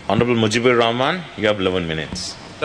Honorable Mujibur Rahman, you have 11 minutes.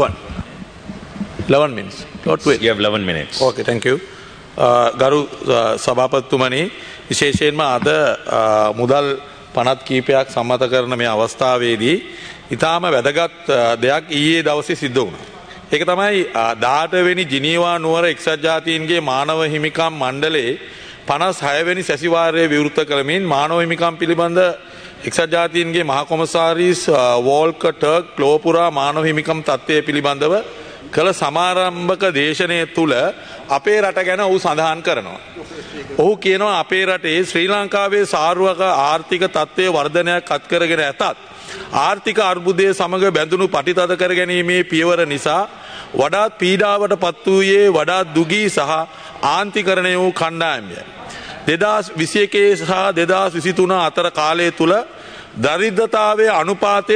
11 minutes. Not 12. You have 11 minutes. Okay, thank you. ගරු සභාපතිතුමනි විශේෂයෙන්ම අද මුදල් පනත් කීපයක් සම්මත කරන මේ අවස්ථාවේදී ඉතාම වැදගත් දෙයක් ඊයේ දවසේ සිද්ධ වුණා. ඒක තමයි 18 වෙනි ජිනීවා නුවර එක්සත් ජාතීන්ගේ මානව හිමිකම් මණ්ඩලයේ 56 වෙනි සැසිවාරය විවෘත කරමින් මානව හිමිකම් පිළිබඳ එක්සත් ජාතීන්ගේ මහා කොමසාරිස් වෝල්කර් ටර්ක් ලෝපුරා මානව හිමිකම් තත්ත්වය පිළිබඳව කළ සමාරම්භක දේශනය තුළ අපේ රට ගැන ඔහු සඳහන් කරනවා. ඔහු කියනවා අපේ රටේ ශ්‍රී ලංකාවේ සාර්වක ආර්ථික තත්ත්වය වර්ධනයක් අත්කරගෙන ඇතත් ආර්ථික අර්බුදය සමග බැඳුණු පටිතද කර ගැනීමේ පියවර නිසා වඩාත් පීඩාවට පත් වූයේ වඩාත් දුගී සහ ආන්තිකරණය වූ කණ්ඩායමය. 2021 සහ 2023 අතර කාලය තුළ දරිද්‍රතාවයේ අනුපාතය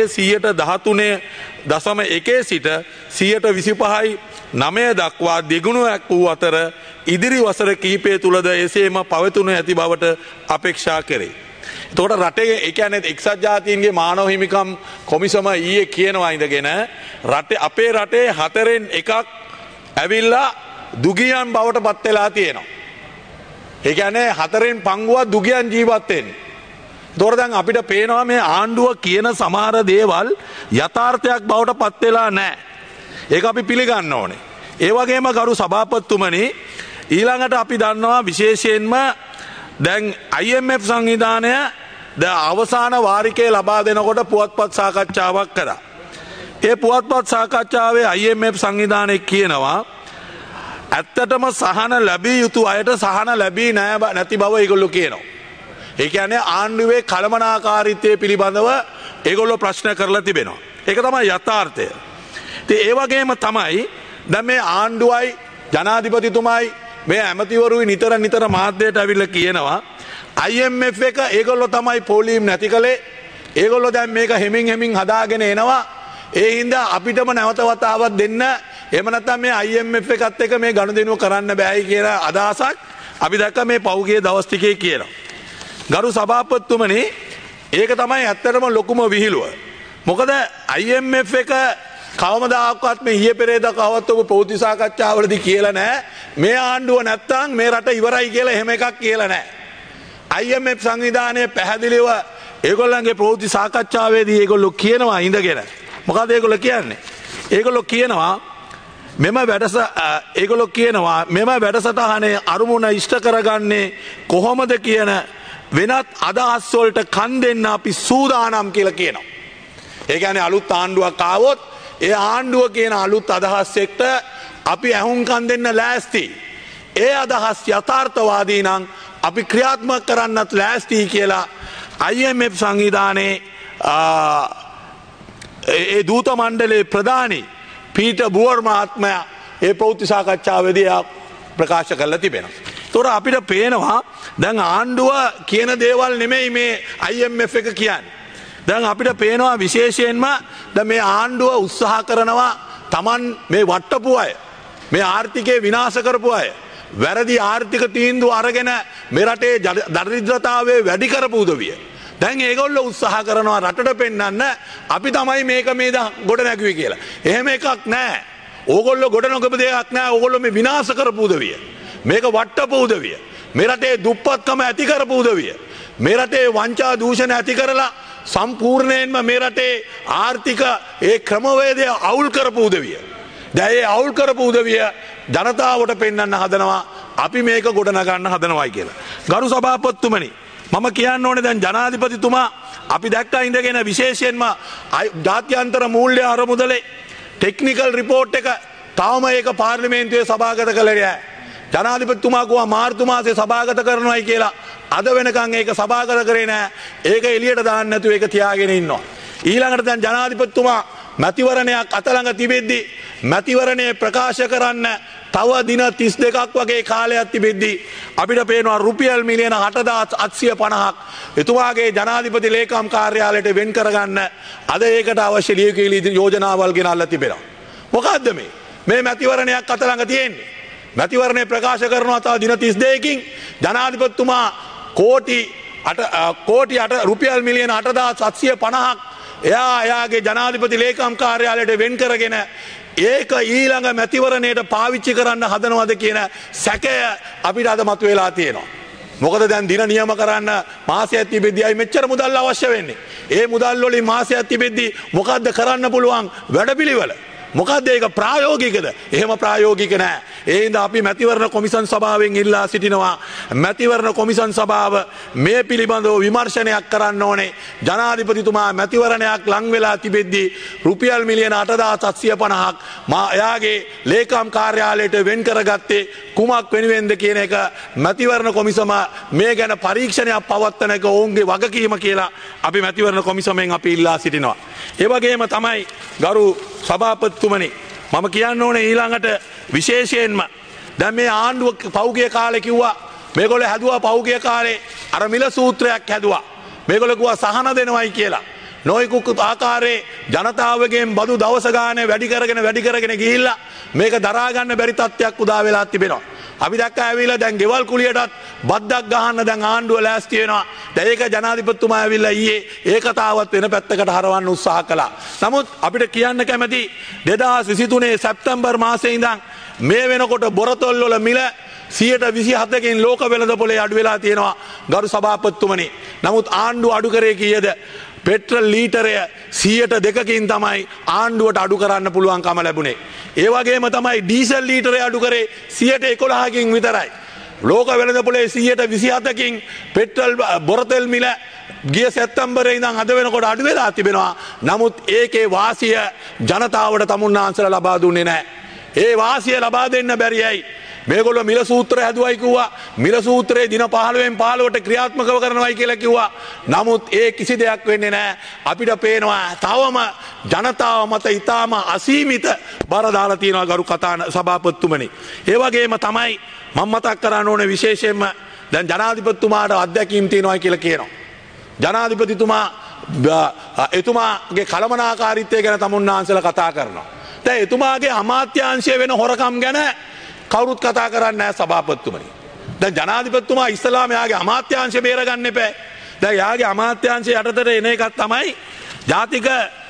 13.1 සිට 25.9 දක්වා දෙගුණයක් වූ අතර ඉදිරි වසර කිහිපය තුළද එසේම පවතුන ඇති බවට අපේක්ෂා කරේ. එතකොට රටේ ඒ කියන්නේ එක්සත් ජාතීන්ගේ මානව හිමිකම් කොමිසම ඊයේ කියනවා ඉඳගෙන රටේ අපේ රටේ 4න් එකක් ඇවිල්ලා දුගියන් බවට පත් වෙලා තියෙනවා. ඒ කියන්නේ 4න් පංගුවක් දුගියන් ජීවත් වෙන්නේ. එතකොට දැන් අපිට පේනවා මේ ආණ්ඩුව කියන සමහර දේවල් යථාර්ථයක් බවට පත් වෙලා නැහැ. ඒක අපි පිළිගන්න ඕනේ. ඒ වගේම ගරු සභාපතිතුමනි ඊළඟට අපි දන්නවා විශේෂයෙන්ම දැන් IMF සංවිධානය අවසාන වාරිකය ලබා දෙනකොට පුවත්පත් සාකච්ඡාවක් කරා. ඒ පුවත්පත් සාකච්ඡාවේ IMF සංවිධානය කියනවා ඇත්තටම සහන ලැබිය යුතු අයට සහන ලැබී නැති බව ඒගොල්ලෝ කියනවා. ඒ කියන්නේ ආණ්ඩුවේ කළමනාකාරීත්වය පිළිබඳව ඒගොල්ලෝ ප්‍රශ්න කරලා තිබෙනවා. ඒක තමයි යථාර්ථය. ඉතින් ඒ වගේම තමයි දැන් මේ ආණ්ඩුවයි ජනාධිපතිතුමයි මේ ඇමතිවරුයි නිතර මාධ්‍යයට අවිල්ල කියනවා IMF එක ඒගොල්ලෝ තමයි පොලිම් නැති කළේ. ඒගොල්ලෝ දැන් මේක හෙමින් හදාගෙන එනවා. ඒ හින්දා අපිටම නැවත වතාවක් දෙන්න. එහෙම නැත්නම් මේ IMF එකත් එක්ක මේ ගනුදෙනුව කරන්න බෑයි කියලා අදහසක් අපි දැක්ක මේ පෞගිය දවස් ටිකේ කියලා. ගරු සභාපතිතුමනි ඒක තමයි ඇත්තටම ලොකුම විහිළුව. මොකද IMF එක කවමදාකවත් මේ ඊයේ පෙරේද කවවත් ඔබ ප්‍රවෘත්ති සාකච්ඡාවලදී කියලා නැහැ. මේ ආණ්ඩුව නැත්තම් මේ රට ඉවරයි කියලා එහෙම එකක් කියලා නැහැ. IMF සංවිධානය පැහැදිලිව ඒගොල්ලන්ගේ ප්‍රවෘත්ති සාකච්ඡාවේදී ඒගොල්ලෝ කියනවා ඉඳගෙන. මොකද ඒගොල්ලෝ කියන්නේ? ඒගොල්ලෝ කියනවා මෙම වැඩසටහනේ අරමුණ ඉෂ්ට කරගන්නේ කොහොමද කියන වෙනත් අදහස් වලට කන් දෙන්න අපි සූදානම් කියලා කියනවා. ඒ කියන්නේ අලුත් ආණ්ඩුවක් ආවොත් ඒ ආණ්ඩුව කියන අලුත් අදහස් එක්ක අපි ඇහුම්කන් දෙන්න ලෑස්ති. ඒ අදහස් යථාර්ථවාදී නම් අපි ක්‍රියාත්මක කරන්නත් ලෑස්ති කියලා IMF සංවිධානයේ ඒ දූත මණ්ඩලයේ ප්‍රධානී පීටර් බුවර් මහත්මයා ඒ ප්‍රවෘත්ති සාකච්ඡාවේදී ප්‍රකාශ කරලා තිබෙනවා. ඒතොර අපිට පේනවා දැන් ආණ්ඩුව කියන දේවල් නෙමෙයි මේ IMF එක කියන්නේ. දැන් අපිට පේනවා විශේෂයෙන්ම දැන් මේ ආණ්ඩුව උත්සාහ කරනවා Taman මේ වට්ටපු අය මේ ආර්ථිකය විනාශ කරපු අය වැරදි ආර්ථික තීන්දුව අරගෙන මේ රටේ දරිද්‍රතාවය වැඩි කරපු උදවිය. දැන් ඒගොල්ලෝ උත්සාහ කරනවා රටට පෙන්වන්න අපි තමයි මේක මේ ගොඩ නැගුවේ කියලා. එහෙම එකක් නැහැ. ඕගොල්ලෝ ගොඩ නොගපු දෙයක් නැහැ. ඕගොල්ලෝ මේ විනාශ කරපු උදවිය. මේක වට්ටපු උදවිය. මේ රටේ දුප්පත්කම ඇති කරපු උදවිය. මේ රටේ වංචා දූෂණ ඇති කරලා සම්පූර්ණයෙන්ම මේ රටේ ආර්ථික ඒ ක්‍රමවේදය අවුල් කරපු උදවිය. දැන් ඒ අවුල් කරපු උදවිය ජනතාවට පෙන්වන්න හදනවා අපි මේක ගොඩනගන්න හදනවායි කියලා. ගරු සභාපතිතුමනි මම කියන්න ඕනේ දැන් ජනාධිපතිතුමා අපි දැක්කා ඉඳගෙන විශේෂයෙන්ම ජාත්‍යන්තර මූල්‍ය අරමුදලේ ටෙක්නිකල් රිපෝට් එක තාම ඒක පාර්ලිමේන්තුවේ සභාගත කළේ නැහැ. ජනාධිපතිතුමා කිව්වා මාර්තු මාසේ සභාගත කරනවායි කියලා. අද වෙනකන් ඒක සභාගත කරේ නැහැ. ඒක එළියට දාන්න නැතුව ඒක තියාගෙන ඉන්නවා. ඊළඟට දැන් ජනාධිපතිතුමා මැතිවරණයක් අතලඟ තිබෙද්දී මැතිවරණය ප්‍රකාශ කරන්න තව දින 32ක් වගේ කාලයක් තිබෙද්දී අපිට පේනවා රුපියල් මිලියන 8,850ක් එතුමාගේ ජනාධිපති ලේකම් කාර්යාලයට වෙන් කරගන්න අද ඒකට අවශ්‍ය ලියකියලි යෝජනාවල් ගෙනල්ලා තිබෙනවා. මොකද්ද මේ මැතිවරණයක් අතලඟ තියෙන්නේ? මැතිවරණය ප්‍රකාශ කරනවා තව දින 32කින් ජනාධිපතිතුමා රුපියල් මිලියන 8,750ක් එයාගේ ජනාධිපති ලේකම් කාර්යාලයට වෙන් කරගෙන ඒක ඊළඟ මැතිවරණයට පාවිච්චි කරන්න හදනවද කියන සැකය අපිට අද මතුවලා තියෙනවා. මොකද දැන් දින නියම කරන්න මාසයක් තිබෙද්දී මෙච්චර මුදල් අවශ්‍ය වෙන්නේ. ඒ මුදල් වලින් මාසයක් තිබෙද්දී මොකද්ද කරන්න පුළුවන් වැඩපිළිවෙල? මොකද්ද ඒක ප්‍රායෝගිකද? එහෙම ප්‍රායෝගික නෑ. ඒ හින්දා අපි මැතිවරණ කොමිසම් සභාවෙන් ඉල්ලා සිටිනවා මැතිවරණ කොමිසම් සභාව මේ පිළිබඳව විමර්ශනයක් කරන්න ඕනේ. ජනාධිපතිතුමා මැතිවරණයක් ලං වෙලා තිබෙද්දී රුපියල් මිලියන 8750ක් එයාගේ ලේකම් කාර්යාලයට වෙන් කරගත්තේ කුමක් වෙනුවෙන්ද කියන එක මැතිවරණ කොමිසම මේ ගැන පරීක්ෂණයක් පවත්වන එක ඔවුන්ගේ වගකීම කියලා අපි මැතිවරණ කොමිසමෙන් අපි ඉල්ලා සිටිනවා. ඒ වගේම තමයි ගරු සභාපතිතුමනි මම කියන්න ඕනේ ඊළඟට විශේෂයෙන්ම දැන් මේ ආණ්ඩුව පෞගිය කාලේ කිව්වා මේගොල්ලෝ හැදුවා පෞගිය කාලේ අර මිල සූත්‍රයක් හැදුවා. මේගොල්ලෝ කිව්වා සහන දෙනවයි කියලා. නොයෙකුත් ආකාරයේ ජනතාවගෙන් බදු දවස ගානේ වැඩි කරගෙන ගිහිල්ලා මේක දරා ගන්න බැරි තත්ත්වයක් උදා වෙලා තිබෙනවා. අපි දැක්කා ඇවිල්ලා දැන් ගෙවල් කුලියටත් බද්දක් ගහන්න දැන් ආණ්ඩුව ලෑස්ති වෙනවා. දැන් ඒක ජනාධිපතිතුමා ඇවිල්ලා ඊයේ ඒ කතාවත් වෙන පැත්තකට හරවන්න උත්සාහ කළා. නමුත් අපිට කියන්න කැමති 2023 සැප්තැම්බර් මාසයේ ඉඳන් මේ වෙනකොට බොරතොල් වල මිල 127කින් ලෝක වෙළඳපොලේ අඩු වෙලා තියෙනවා ගරු සභාපතිතුමනි. නමුත් ආණ්ඩුව අඩු කරේ කීයද? පෙට්‍රල් ලීටරය 102කින් තමයි ආණ්ඩුවට අඩු කරන්න පුළුවන්කම ලැබුණේ. ඒ වගේම තමයි ඩීසල් ලීටරය අඩු කරේ 111කින් විතරයි. ලෝක වෙළඳපොලේ 127කින් පෙට්‍රල් බොරතෙල් මිල ගිය සැප්තැම්බරේ ඉඳන් අද වෙනකොට අඩු වෙලා තිබෙනවා. නමුත් ඒකේ වාසිය ජනතාවට තමුන්නාන්සලා ලබා දුන්නේ නැහැ. ඒ වාසිය ලබා දෙන්න බැරියයි. මේගොල්ලෝ මිල සූත්‍රය හැදුවයි කිව්වා. මිල සූත්‍රයේ දින 15න් 15ට ක්‍රියාත්මක කරනවායි කියලා කිව්වා. නමුත් ඒ කිසි දෙයක් වෙන්නේ නැහැ. අපිට පේනවා තවම ජනතාව මත ඊටාම අසීමිත බර දාලා තියෙනවා ගරු සභාපතිතුමනි. ඒ වගේම තමයි මම මතක් කරන්න ඕනේ විශේෂයෙන්ම දැන් ජනාධිපතිතුමාට අත්දැකීම් තියෙනවා කියලා කියනවා. ජනාධිපතිතුමා එතුමාගේ කළමනාකාරීත්වය ගැන තමුන්නාන්සලා කතා කරනවා. දැන් එතුමාගේ අමාත්‍යාංශය වෙන හොරකම් ගැන කවුරුත් කතා කරන්නේ නැහැ සභාපතිතුමනි. දැන් ජනාධිපතිතුමා ඉස්ලාම යාගේ අමාත්‍යාංශය බේරගන්න එපා. දැන් යාගේ අමාත්‍යාංශය යටතට එන එකක් තමයි ජාතික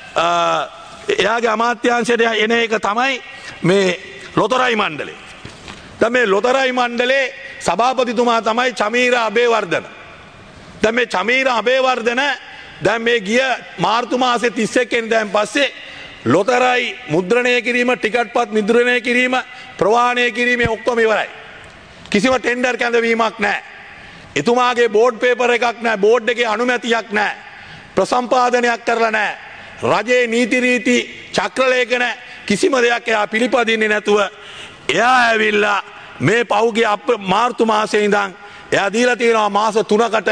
එයාගේ අමාත්‍යාංශයට එන එක තමයි මේ ලොතරැයි මණ්ඩලය. දැන් මේ ලොතරැයි මණ්ඩලේ සභාපතිතුමා තමයි චමීරා අබේවර්ධන. දැන් මේ චමීරා අබේවර්ධන දැන් මේ ගිය මාර්තු මාසේ 31 වෙනිදාන් පස්සේ ලොතරැයි මුද්‍රණය කිරීම ටිකට්පත් මුද්‍රණය කිරීම ප්‍රවාහනය කිරීමේ ඔක්කොම ඉවරයි. කිසිම ටෙන්ඩර් කැඳවීමක් නැහැ. එතුමාගේ බෝඩ් පේපර් එකක් නැහැ. බෝඩ් එකේ අනුමැතියක් නැහැ. ප්‍රසම්පාදනයක් කරලා නැහැ. රජයේ නීති රීති චක්‍රලේඛන කිසිම දෙයක් එයා පිළිපදින්නේ නැතුව එයා ඇවිල්ලා මේ පහුගිය මාර්තු මාසයේ ඉඳන් එයා දීලා තියෙනවා මාස 3කට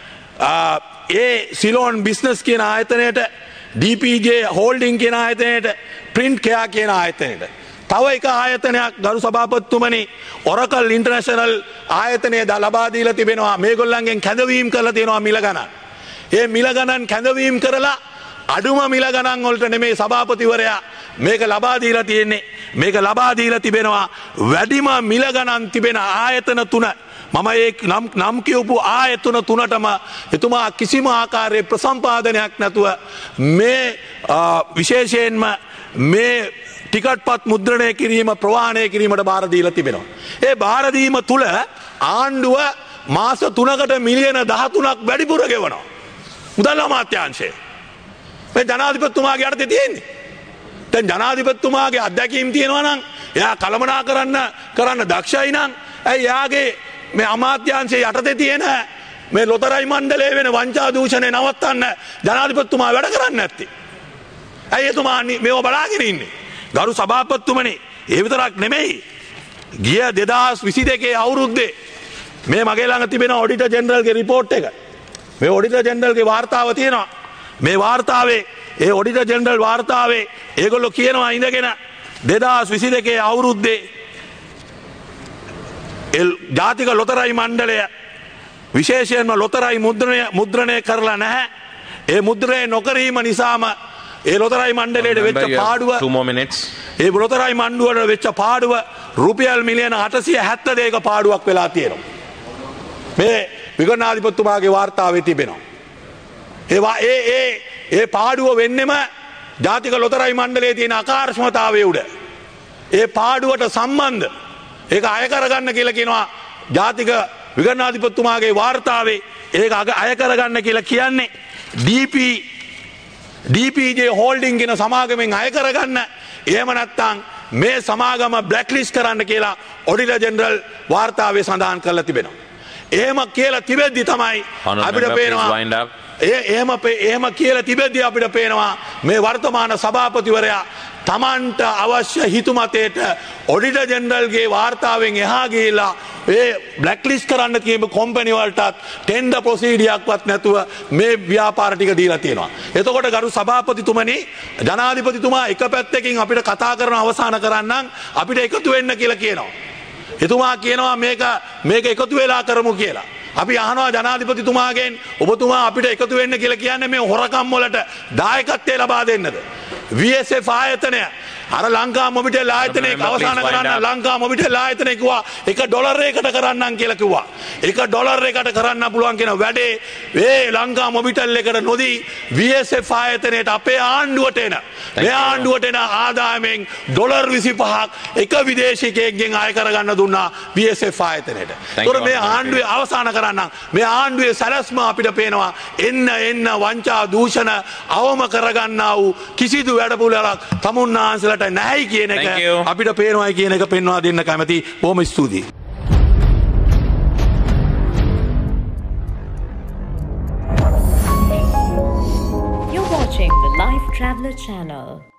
ඒ සිලෝන් බිස්නස් කියන ආයතනයට DPJ හෝල්ඩින් කියන ආයතනයට ප්‍රින්ට් කෙයා කියන ආයතනයට තව එක ආයතනයක් ගරු සභාපතිතුමනි ඔරකල් ඉන්ටර්නැෂනල් ආයතනය ලබා දීලා තිබෙනවා මේගොල්ලන්ගෙන් කැඳවීම් කරලා තියෙනවා මිල ගණන්. ඒ මිල ගණන් කැඳවීම් කරලා අඩුම මිල ගණන් වලට නෙමේ සභාපතිවරයා මේක ලබා දීලා තියෙන්නේ. මේක ලබා දීලා තිබෙනවා වැඩිම මිල ගණන් තිබෙන ආයතන 3. මම ඒ නම් කියපු ආයතන 3ටම එතුමා කිසිම ආකාරයේ ප්‍රසම්පාදනයක් නැතුව මේ විශේෂයෙන්ම මේ ටිකට්පත් මුද්‍රණය කිරීම ප්‍රවාහනය කිරීමට බාර දීලා තිබෙනවා. ඒ බාර දීම තුල ආණ්ඩුව මාස 3කට මිලියන 13ක් වැඩිපුර ගෙවනවා. මුදල් අමාත්‍යාංශය. මේ ජනාධිපතිතුමාගේ යටතේ තියෙන්නේ. දැන් ජනාධිපතිතුමාගේ අත්දැකීම් තියෙනවා නම් එයා කළමනාකරන්න දක්ෂයි නම් ඇයි යාගේ මේ අමාත්‍යාංශයේ යටතේ තියෙන මේ ලොතරැයි මණ්ඩලයේ වෙන වංචා දූෂණය නවත්තන්න ජනාධිපතිතුමා වැඩ කරන්නේ නැත්තේ. ඇයි එතුමා මේව බලාගෙන ඉන්නේ? ගරු සභාපතිතුමනි ඒ විතරක් නෙමෙයි ගිය 2022 අවුරුද්දේ මේ මගේ ළඟ තිබෙන ඔඩිටර් ජෙනරල්ගේ රිපෝට් එක. මේ ඔඩිටර් ජෙනරල්ගේ වාර්තාව තියෙනවා. මේ වාර්තාවේ ඒ ඔඩිටර් ජෙනරල් වාර්තාවේ ඒගොල්ලෝ කියනවා ඉඳගෙන 2022 අවුරුද්දේ ජාතික ලොතරැයි මණ්ඩලය විශේෂයෙන්ම ලොතරැයි මුද්‍රණය කරලා නැහැ. ඒ මුද්‍රණය නොකිරීම නිසාම ඒ ලොතරැයි මණ්ඩලයට වෙච්ච පාඩුව 2 more minutes. ඒ ලොතරැයි මණ්ඩුවට වෙච්ච පාඩුව රුපියල් මිලියන 872ක පාඩුවක් වෙලා තියෙනවා. මේ විගණනාධිපතිතුමාගේ වාර්තාවේ තිබෙනවා. ඒ පාඩුව වෙන්නෙම ජාතික ලොතරැයි මණ්ඩලයේ තියෙන අකාර්යක්ෂමතාවය උඩ. ඒ පාඩුවට සම්බන්ධ ඒක අය කරගන්න කියලා කියනවා ජාතික විගණනාධිපතිතුමාගේ වාර්තාවේ. ඒක අය කරගන්න කියලා කියන්නේ DPJ හෝල්ඩින් කියන සමාගමෙන් අය කරගන්න. එහෙම නැත්නම් මේ සමාගම බ්ලැක්ලිස්ට් කරන්න කියලා ඔඩිටර් ජෙනරල් වාර්තාවේ සඳහන් කරලා තිබෙනවා. එහෙම කියලා තිබෙද්දි තමයි අපිට පේනවා එහෙම කියලා තිබෙද්දි අපිට පේනවා මේ වර්තමාන සභාපතිවරයා තමන්ට අවශ්‍ය හිතුමතේට ඔඩිටර් ජෙනරල්ගේ වාර්තාවෙන් එහා ගිහිලා ඒ බ්ලැක්ලිස්ට් කරන්න කියන කම්පැනි වලටත් ටෙන්ඩර් ප්‍රොසීඩියක්වත් නැතුව මේ ව්‍යාපාර ටික දීලා තියෙනවා. එතකොට ගරු සභාපතිතුමනි ජනාධිපතිතුමා එක පැත්තකින් අපිට කතා කරන අවසන් කරන්නම් අපිට එකතු වෙන්න කියලා කියනවා. එතුමා කියනවා මේක එකතු වෙලා කරමු කියලා. අපි අහනවා ජනාධිපතිතුමාගෙන් ඔබතුමා අපිට එකතු වෙන්න කියලා කියන්නේ මේ හොරකම් වලට දායකත්වය ලබා දෙන්නද? VSF ආයතනය අර ලංකා මොබිටෙල් ආයතනයේ අවසන් කරන්න ලංකා මොබිටෙල් ආයතනයේ කිව්වා $1 කරන්නම් කියලා කිව්වා. $1 කරන්න පුළුවන් කියන වැඩේ මේ ලංකා මොබිටෙල් එකට නොදී VSF ආයතනයට අපේ ආණ්ඩුවට එන මේ ආණ්ඩුවට එන ආදායමෙන් $25ක් එක විදේශිකයෙක්ගෙන් අය කරගන්න දුන්නා VSF ආයතනයට. ඒතකොට මේ ආණ්ඩුවේ අවසන් කරන්න මේ ආණ්ඩුවේ සැලැස්ම අපිට පේනවා එන්න වංචා දූෂණ අවම කරගන්නා වූ කිසිදු වැඩපිළිවෙලක් තමුන්නාන්සලට නැහැයි කියන එක අපිට පේනවායි කියන එක පෙන්වා දෙන්න කැමති. බොහොම ස්තුතියි. You're watching the Life Traveller channel.